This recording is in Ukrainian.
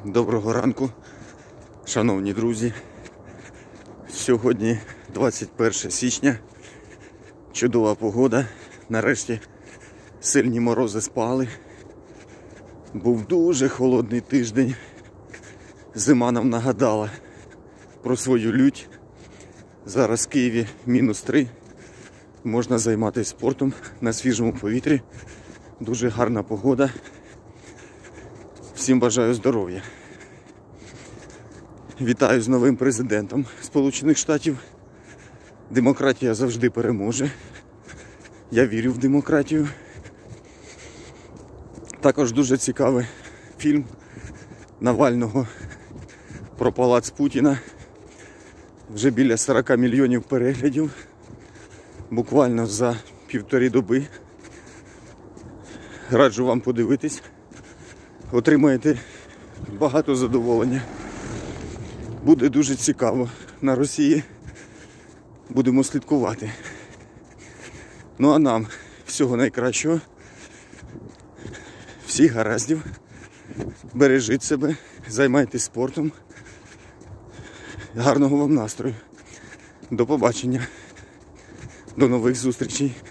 Доброго ранку, шановні друзі. Сьогодні 21 січня. Чудова погода. Нарешті сильні морози спали. Був дуже холодний тиждень. Зима нам нагадала про свою лють. Зараз в Києві -3. Можна займатися спортом на свіжому повітрі. Дуже гарна погода. Всім бажаю здоров'я. Вітаю з новим президентом Сполучених Штатів. Демократія завжди переможе. Я вірю в демократію. Також дуже цікавий фільм Навального про палац Путіна. Вже біля 40 мільйонів переглядів. Буквально за 1,5 доби. Раджу вам подивитись. Отримаєте багато задоволення. Буде дуже цікаво на Росії. Будемо слідкувати. Ну а нам всього найкращого. Всіх гараздів. Бережіть себе, займайтесь спортом. Гарного вам настрою. До побачення. До нових зустрічей.